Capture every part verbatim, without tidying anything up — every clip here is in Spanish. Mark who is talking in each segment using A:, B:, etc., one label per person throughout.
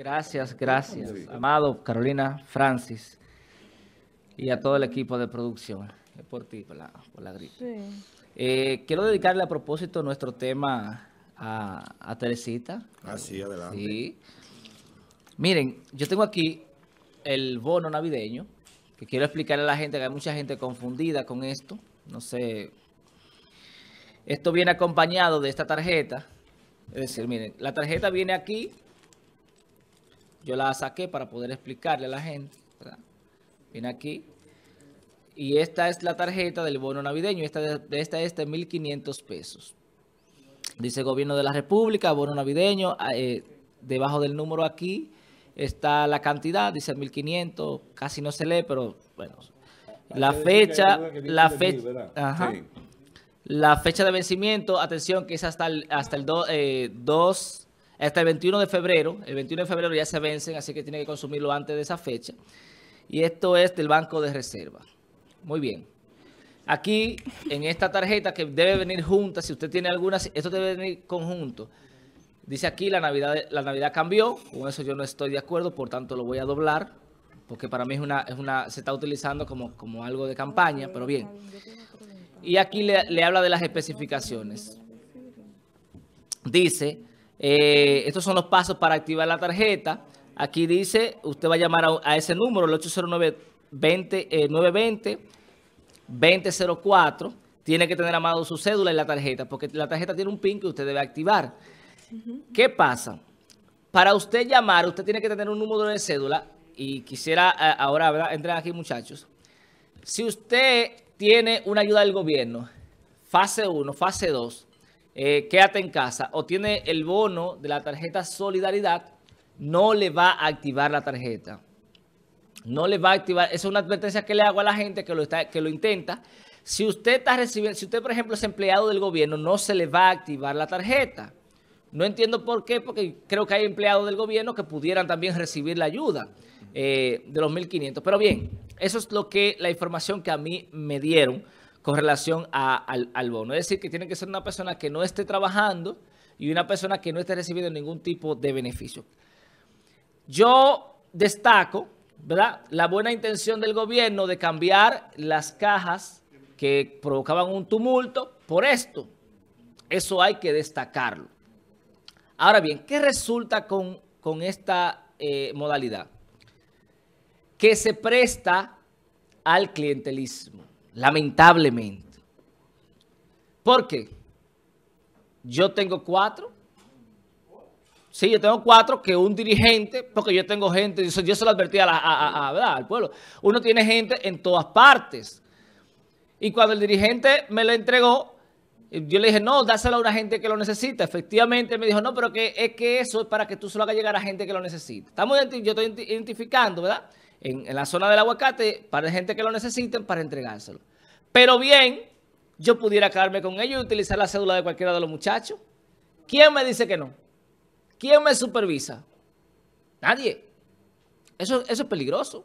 A: Gracias, gracias, Amado, Carolina, Francis y a todo el equipo de producción. Es por ti, por la, por la gripe. Sí. Eh, quiero dedicarle a propósito nuestro tema a, a Teresita.
B: Ah, sí, adelante.
A: Sí. Miren, yo tengo aquí el bono navideño, que quiero explicarle a la gente, que hay mucha gente confundida con esto. No sé. Esto viene acompañado de esta tarjeta. Es decir, miren, la tarjeta viene aquí. Yo la saqué para poder explicarle a la gente, ¿verdad? Viene aquí. Y esta es la tarjeta del bono navideño. Esta, de, esta es de mil quinientos pesos. Dice Gobierno de la República, bono navideño. Eh, debajo del número aquí está la cantidad, dice mil quinientos. Casi no se lee, pero bueno. La fecha, la fecha, ajá. Sí. La fecha de vencimiento, atención, que es hasta el, hasta el do, eh, dos, hasta el veintiuno de febrero. El veintiuno de febrero ya se vencen, así que tiene que consumirlo antes de esa fecha. Y esto es del Banco de Reserva. Muy bien. Aquí, en esta tarjeta que debe venir junta, si usted tiene alguna, esto debe venir conjunto. Dice aquí, la Navidad, la Navidad cambió. Con eso yo no estoy de acuerdo, por tanto lo voy a doblar. Porque para mí es una, es una, se está utilizando como, como algo de campaña, pero bien. Y aquí le, le habla de las especificaciones. Dice, eh, estos son los pasos para activar la tarjeta. Aquí dice, usted va a llamar a, a ese número, el ocho cero nueve, veinte, eh, nueve veinte, veinte cero cuatro. Tiene que tener a mano su cédula y la tarjeta, porque la tarjeta tiene un PIN que usted debe activar. Uh-huh. ¿Qué pasa? Para usted llamar, usted tiene que tener un número de cédula. Y quisiera ahora, ¿verdad? Entren aquí, muchachos. Si usted tiene una ayuda del gobierno, fase uno, fase dos, eh, quédate en casa, o tiene el bono de la tarjeta Solidaridad, no le va a activar la tarjeta. No le va a activar. Esa es una advertencia que le hago a la gente que lo, está, que lo intenta. Si usted está recibiendo, si usted, por ejemplo, es empleado del gobierno, no se le va a activar la tarjeta. No entiendo por qué, porque creo que hay empleados del gobierno que pudieran también recibir la ayuda eh, de los mil quinientos. Pero bien, eso es lo que la información que a mí me dieron con relación a, al, al bono. Es decir, que tiene que ser una persona que no esté trabajando y una persona que no esté recibiendo ningún tipo de beneficio. Yo destaco, ¿verdad?, la buena intención del gobierno de cambiar las cajas que provocaban un tumulto por esto. Eso hay que destacarlo. Ahora bien, ¿qué resulta con, con esta eh, modalidad? Que se presta al clientelismo, lamentablemente. ¿Por qué? Yo tengo cuatro. Sí, yo tengo cuatro que un dirigente, porque yo tengo gente, yo, yo se lo advertí a la, a, a, a, ¿verdad?, al pueblo. Uno tiene gente en todas partes. Y cuando el dirigente me lo entregó, yo le dije, no, dáselo a una gente que lo necesita. Efectivamente, él me dijo, no, pero que es que eso es para que tú se lo hagas llegar a gente que lo necesita. Estamos, yo estoy identificando, ¿verdad?, en, en la zona del aguacate, para gente que lo necesiten, para entregárselo. Pero bien, yo pudiera quedarme con ellos y utilizar la cédula de cualquiera de los muchachos. ¿Quién me dice que no? ¿Quién me supervisa? Nadie. Eso, eso es peligroso.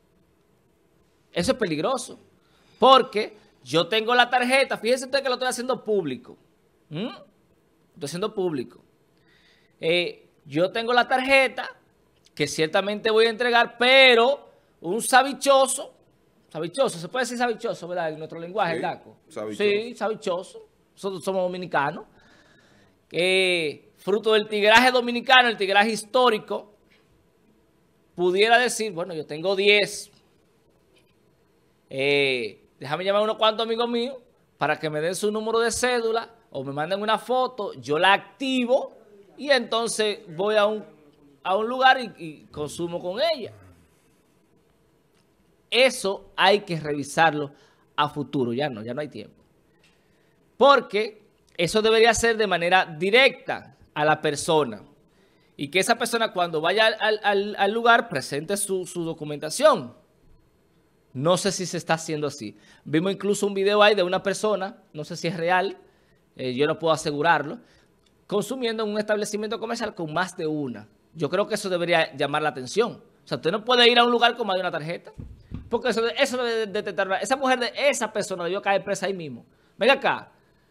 A: Eso es peligroso. Porque yo tengo la tarjeta, fíjense usted que lo estoy haciendo público. ¿Mm? Lo estoy haciendo público. Eh, yo tengo la tarjeta que ciertamente voy a entregar, pero un sabichoso, sabichoso, se puede decir sabichoso, ¿verdad?, en nuestro lenguaje, sí, Daco. Sabichoso. Sí, sabichoso. Nosotros somos dominicanos. Eh, fruto del tigraje dominicano, el tigraje histórico, pudiera decir, bueno, yo tengo diez. Eh... Déjame llamar a unos cuantos amigos míos para que me den su número de cédula o me manden una foto, yo la activo y entonces voy a un, a un lugar y, y consumo con ella. Eso hay que revisarlo a futuro, ya no, ya no hay tiempo. Porque eso debería ser de manera directa a la persona y que esa persona cuando vaya al, al, al lugar presente su, su documentación. No sé si se está haciendo así. Vimos incluso un video ahí de una persona, no sé si es real, eh, yo no puedo asegurarlo, consumiendo en un establecimiento comercial con más de una. Yo creo que eso debería llamar la atención. O sea, usted no puede ir a un lugar con más de una tarjeta, porque eso, eso debe detectar. Esa mujer de esa persona debió caer presa ahí mismo. Venga acá,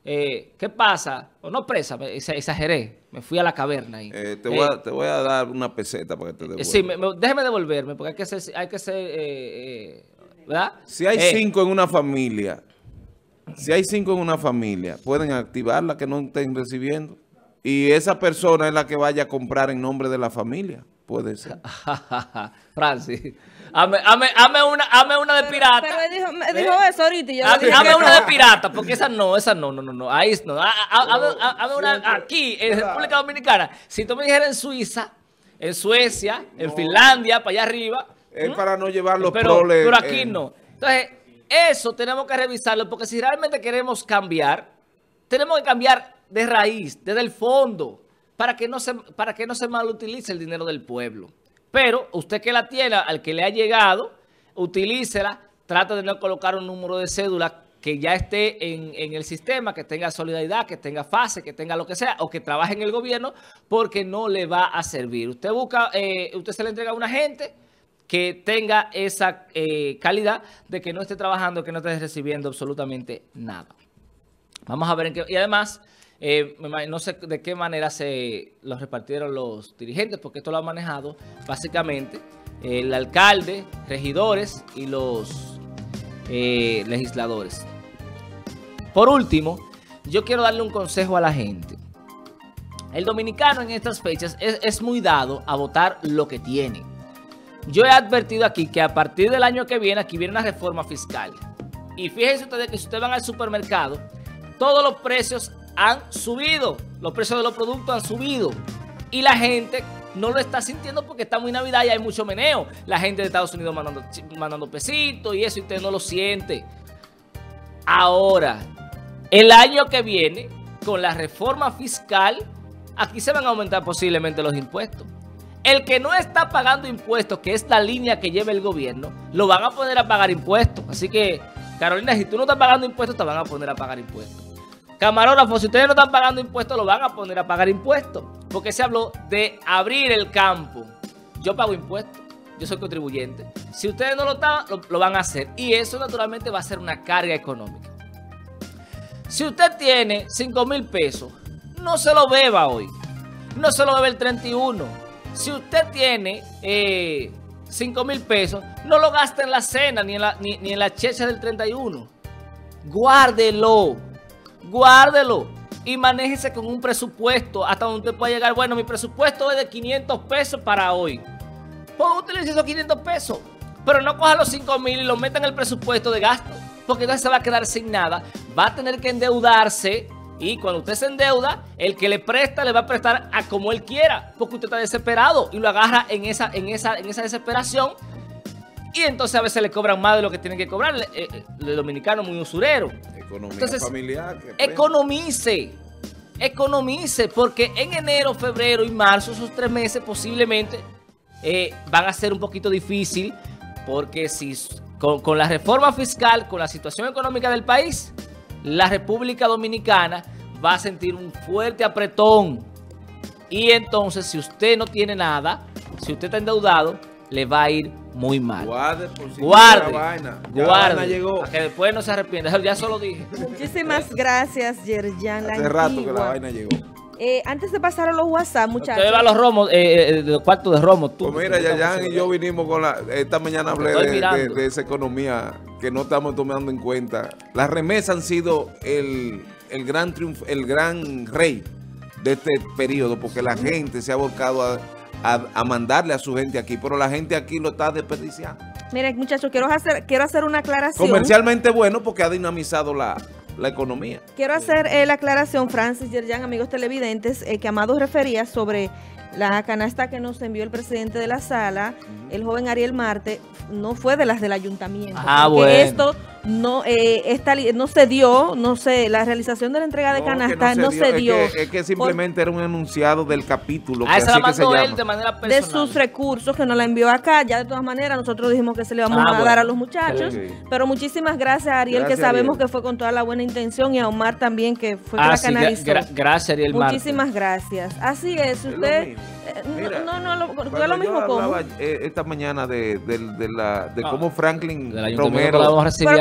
A: Eh, ¿Qué pasa? O no presa, me, exageré, me fui a la caverna ahí.
B: Eh, te, voy a, eh, te voy a dar una peseta para que te devuelva.
A: Sí, me, me, déjeme devolverme, porque hay que ser, hay que ser eh, eh, ¿verdad?
B: Si hay
A: eh,
B: cinco en una familia, si hay cinco en una familia, pueden activarla que no estén recibiendo. Y esa persona es la que vaya a comprar en nombre de la familia. Puede ser.
A: Francis, hazme, hazme, hazme, una, hazme una de pirata.
C: Pero, pero él dijo, me dijo ¿Eh? eso ahorita y yo
A: hazme,
C: dije
A: hazme una
C: no.
A: de pirata, porque esa no, esa no, no, no, no. Ahí no. Hazme, hazme una aquí, en República Dominicana. Si tú me dijeras en Suiza, en Suecia, en no. Finlandia, para allá arriba.
B: Es ¿Mm? para no llevar los
A: pero,
B: proles.
A: Pero aquí
B: eh.
A: no. Entonces, eso tenemos que revisarlo, porque si realmente queremos cambiar, tenemos que cambiar de raíz, desde el fondo. Para que, no se, para que no se malutilice el dinero del pueblo. Pero usted que la tiene, al que le ha llegado, utilícela, trata de no colocar un número de cédula que ya esté en, en el sistema, que tenga solidaridad, que tenga fase, que tenga lo que sea, o que trabaje en el gobierno, porque no le va a servir. Usted busca, eh, usted se le entrega a una gente que tenga esa eh, calidad de que no esté trabajando, que no esté recibiendo absolutamente nada. Vamos a ver en qué... Y además... Eh, no sé de qué manera se los repartieron los dirigentes, porque esto lo ha manejado básicamente el alcalde, regidores y los eh, legisladores. Por último, yo quiero darle un consejo a la gente. El dominicano en estas fechas es, es muy dado a votar lo que tiene. Yo he advertido aquí que a partir del año que viene, aquí viene una reforma fiscal. Y fíjense ustedes que si ustedes van al supermercado, todos los precios han subido, los precios de los productos han subido y la gente no lo está sintiendo porque está muy Navidad y hay mucho meneo. La gente de Estados Unidos mandando, mandando pesitos y eso y usted no lo siente. Ahora, el año que viene, con la reforma fiscal, aquí se van a aumentar posiblemente los impuestos. El que no está pagando impuestos, que es la línea que lleva el gobierno, lo van a poner a pagar impuestos. Así que, Carolina, si tú no estás pagando impuestos, te van a poner a pagar impuestos. Camarógrafos, si ustedes no están pagando impuestos, lo van a poner a pagar impuestos. Porque se habló de abrir el campo. Yo pago impuestos, yo soy contribuyente. Si ustedes no lo están, lo, lo van a hacer. Y eso naturalmente va a ser una carga económica. Si usted tiene cinco mil pesos, no se lo beba hoy. No se lo bebe el treinta y uno. Si usted tiene eh, cinco mil pesos, no lo gaste en la cena ni en la, ni, ni en la checha del treinta y uno. Guárdelo. Guárdelo y manéjese con un presupuesto hasta donde usted pueda llegar. Bueno, mi presupuesto es de quinientos pesos para hoy. Pues utilice esos quinientos pesos, pero no coja los cinco mil y los meta en el presupuesto de gasto, porque entonces se va a quedar sin nada. Va a tener que endeudarse y cuando usted se endeuda, el que le presta le va a prestar a como él quiera, porque usted está desesperado y lo agarra en esa, en esa, en esa desesperación. Y entonces a veces le cobran más de lo que tienen que cobrar. El, el, el dominicano muy usurero.
B: Economía
A: entonces,
B: familiar.
A: Economice. Economice. Porque en enero, febrero y marzo, esos tres meses posiblemente eh, van a ser un poquito difícil. Porque si con, con la reforma fiscal, con la situación económica del país, la República Dominicana va a sentir un fuerte apretón. Y entonces, si usted no tiene nada, si usted está endeudado, le va a ir muy mal.
B: Guarde, por si
A: guarde,
B: la vaina. Ya
A: guarde,
B: la vaina llegó.
A: Para que después no se arrepienta. Ya eso lo dije.
C: Muchísimas gracias, Yerjan.
B: Hace rato que la vaina llegó.
C: Eh, antes de pasar a los WhatsApp, muchachos.
A: Usted va a los romos, eh, eh, los cuartos de romo. Tú,
B: pues mira, Yerjan y yo vinimos con la... Esta mañana hablé de, de, de esa economía que no estamos tomando en cuenta. Las remesas han sido el, el gran triunfo, el gran rey de este periodo, porque la gente se ha volcado a... A, a mandarle a su gente aquí, pero la gente aquí lo está desperdiciando.
C: Miren, muchachos, quiero hacer, quiero hacer una aclaración.
B: Comercialmente bueno porque ha dinamizado la, la economía.
C: Quiero hacer eh, la aclaración, Francis, Yerjan, amigos televidentes, eh, que Amado refería sobre la canasta que nos envió el presidente de la sala, uh-huh. el joven Ariel Marte, no fue de las del ayuntamiento.
A: Ah,
C: porque
A: bueno.
C: esto no eh, esta, no se dio, no sé, la realización de la entrega de no, canasta no se dio.
B: No se dio. Es, que, es que simplemente por, era un enunciado del capítulo.
A: Ah,
B: que
A: esa
B: así
A: la mandó
B: que se
A: él
B: llama.
A: de manera personal.
C: De sus recursos que nos la envió acá. Ya de todas maneras nosotros dijimos que se le vamos ah, a bueno. dar a los muchachos. Sí. Pero muchísimas gracias a Ariel, gracias, que sabemos Ariel. que fue con toda la buena intención, y a Omar también, que fue
A: ah,
C: que la
A: sí,
C: canalizó.
A: Gra gracias, Ariel Marte.
C: Muchísimas gracias. Así es, usted...
B: Es
C: eh,
B: Mira,
C: no, no, no, lo, yo lo mismo como.
B: Eh, esta mañana de, de, de, la, de no, cómo Franklin Romero...
C: Pero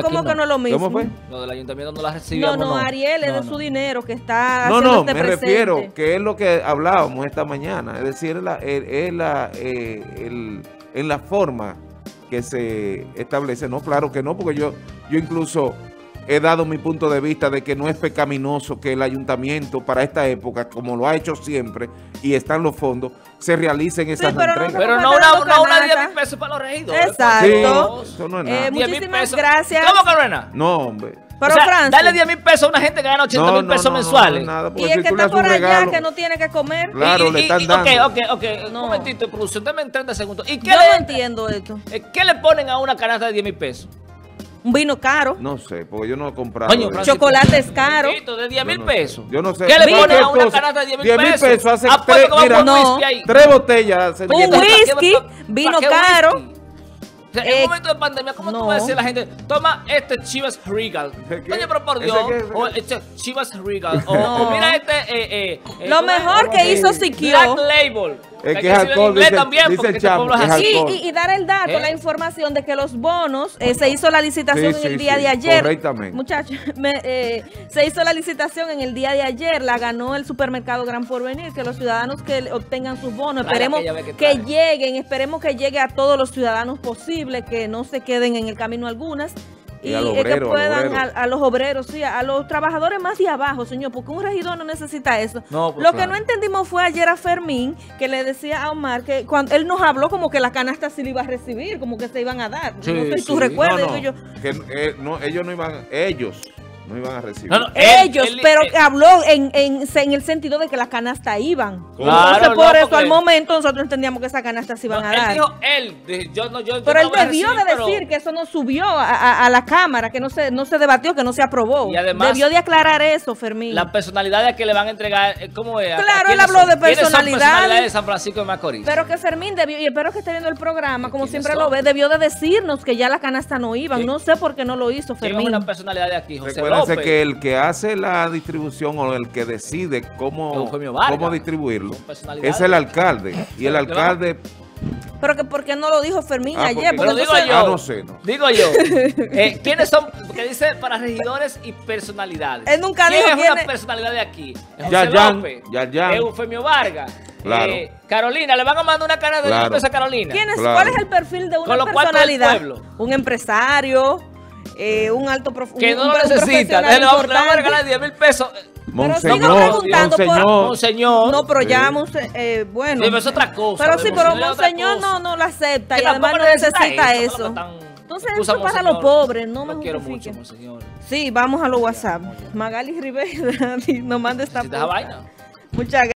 C: como que no es lo mismo.
B: ¿Cómo fue?
A: Lo del ayuntamiento no la recibimos.
C: No, no,
A: no,
C: Ariel, es
A: no,
C: de
A: no.
C: su dinero que está
B: No,
C: haciendo
B: no,
C: este
B: me
C: presente.
B: refiero que es lo que hablábamos esta mañana, es decir, es la, es, es la, eh, el, en la forma que se establece. No, claro que no, porque yo, yo incluso he dado mi punto de vista de que no es pecaminoso que el ayuntamiento para esta época, como lo ha hecho siempre, y están los fondos, se realicen esas
C: Sí, pero no
B: entregas.
A: Pero no una, una, una diez mil pesos para los regidores.
C: Exacto.
B: Sí, eso no es
C: Eh,
B: nada.
C: muchísimas gracias.
A: ¿Cómo que no es nada?
B: No, hombre.
C: Pero
A: o sea,
C: Francis,
A: dale diez mil pesos a una gente que gana ochenta mil
B: No,
A: pesos
B: no, no,
A: mensuales.
B: no, no es nada, porque
C: y el
B: si
C: que
B: tú le
C: está
B: haces
C: por
B: un
C: allá
B: regalo,
C: que no tiene que comer.
B: Claro,
A: Y-
B: le
A: y-
B: están
A: y-
B: dando.
A: Ok, ok, ok.
C: No.
A: Un momentito, producción, dame en treinta segundos. ¿Y qué,
C: Yo no
A: le,
C: entiendo esto.
A: eh, ¿qué le ponen a una canasta de diez mil pesos?
C: Un vino caro.
B: No sé, porque yo no he comprado.
A: Coño,
B: eso.
A: Francis,
C: Chocolate es caro.
A: poquito de diez
B: Yo
A: mil
B: no sé.
A: pesos.
B: Yo no sé.
A: ¿Qué le
C: Vino.
A: ponen a una
B: Cosa,
A: canasta de diez mil
B: diez mil
A: pesos?
B: pesos hace
A: Apuesto
B: tres-
A: que va a
B: mira,
A: poner
C: no.
A: whisky ahí.
B: Tres botellas. se
C: Un
B: llenan.
C: whisky,
A: ¿Para qué
C: vino
A: whisky?
C: caro.
A: O sea, en
C: Eh,
A: un momento de pandemia, ¿cómo
C: no.
A: tú vas a decir a la gente, toma este Chivas Regal?
B: ¿Qué?
A: Coño, pero por
B: ¿Ese
A: Dios.
B: qué?
A: O este Chivas Regal. O,
C: No.
A: o mira este. Eh, eh, eh,
C: Lo
A: ¿cómo es?
C: mejor que hizo Siquio.
A: Black Label.
B: Es
A: Hay
B: que es
A: decirlo en
B: alcohol,
A: inglés
B: dice-
A: también,
B: dice
A: porque
B: el
A: este
B: chamo,
A: pueblo es
B: que es
A: así.
C: Y,
B: alcohol.
C: y- y dar el dato,
A: ¿Eh?
C: la información de que los bonos, eh, se hizo la licitación
B: Sí,
C: en el
B: sí,
C: día
B: sí,
C: de ayer.
B: correctamente.
C: Muchachos, me, eh, se hizo la licitación en el día de ayer, la ganó el supermercado Gran Porvenir, que los ciudadanos que obtengan sus bonos,
A: Trae
C: esperemos
A: aquella vez que
C: que
A: trae.
C: lleguen, esperemos que llegue a todos los ciudadanos posibles, que no se queden en el camino algunas.
B: Y
C: Y,
B: al
C: eh, que
B: obrero, al
C: puedan,
B: obrero.
C: a, a los obreros, sí, a los trabajadores más de abajo, señor, porque un regidor no necesita eso.
A: No, pues
C: Lo que
A: claro.
C: no entendimí fue ayer a Fermín, que le decía a Omar que cuando él nos habló como que la canasta sí le iba a recibir, como que se iban a dar.
A: Sí,
C: no sé si
A: sí.
C: tú recuerdas.
B: No, no,
C: digo yo,
B: que, eh, no, ellos no iban, ellos no iban a recibir.
A: No, no,
C: ellos,
A: Él- él-
C: pero
A: él-
C: habló en, en, en el sentido de que la canasta iban.
A: Claro,
C: Entonces, por
A: no,
C: eso,
A: porque-
C: al momento, nosotros entendíamos que esa canasta se iban
A: No,
C: a
A: él
C: dar.
A: dijo él. de- Yo no, yo, yo
C: Pero
A: no
C: él
A: voy a
C: debió
A: recibir,
C: de
A: pero-
C: decir que eso no subió a, a- a la Cámara, que no se, no se debatió, que no se aprobó.
A: Y además-
C: debió de aclarar eso, Fermín.
A: La personalidad de que le van a entregar, eh, ¿cómo es? ¿A-
C: Claro,
A: a
C: él
A: quiénes
C: habló
A: son?
C: de
A: ¿Quiénes son
C: personalidades?
A: personalidades de San Francisco de Macorís?
C: Pero que Fermín debió, y espero que esté viendo el programa, como
A: ¿Quiénes
C: siempre
A: son?
C: lo ve, debió de decirnos que ya la canasta no iban.
A: ¿Quién?
C: No sé por qué no lo hizo,
A: ¿Quién es
C: Fermín.
A: una personalidad de aquí? José
B: Recuérdense
A: López.
B: que el que hace la distribución o el que decide cómo,
A: Eufemio Vargas.
B: cómo distribuirlo
A: Son personalidades.
B: es el alcalde. Y el
A: Pero que
B: alcalde,
C: Pero que por qué no lo dijo Fermín
B: Ah,
C: ayer.
B: porque-
A: Pero
C: Porque
A: digo
C: entonces-
A: yo,
B: Ah, no sé, no.
A: digo yo, eh, ¿quiénes son? Porque dice para regidores y personalidades.
C: Él nunca
A: ¿Quién
C: dijo
A: es
C: quién
A: una
C: es?
A: personalidad de aquí? Es José
B: Yayan,
A: López,
B: Yayan.
A: es Eufemio Vargas,
B: Claro.
A: eh, Carolina, le van a mandar una cara de
B: Claro.
A: limpieza a Carolina.
C: ¿Quién es-
B: Claro.
C: ¿Cuál es el perfil de una
A: Con los cuartos del
C: personalidad?
A: pueblo.
C: Un empresario, eh, un alto prof-
A: Que
C: un-
A: no
C: un
A: lo necesita.
C: profesional
A: Entonces le vamos, le vamos a
C: importante.
A: regalar diez mil pesos.
C: Pero sigo
B: Monseñor,
C: preguntando por-
B: Monseñor,
A: Monseñor.
C: No, pero ya,
B: Sí.
C: Monse- eh, bueno.
A: Sí, pero es otra cosa.
C: Pero
A: de
C: sí, pero
A: Monseñor es otra
C: Monseñor
A: cosa.
C: no, no lo acepta
A: Que
C: y además
A: tampoco
C: no necesita
A: eso, tampoco
C: eso.
A: lo tan-
C: Entonces
A: excusa,
C: eso es para
A: Monseñor.
C: los pobres, no me
A: Lo quiero
C: justifiquen.
A: mucho, Monseñor.
C: Sí, vamos a los WhatsApp. Magali Rivera nos manda esta
A: Si te da
C: posta.
A: vaina.
C: Muchas gracias.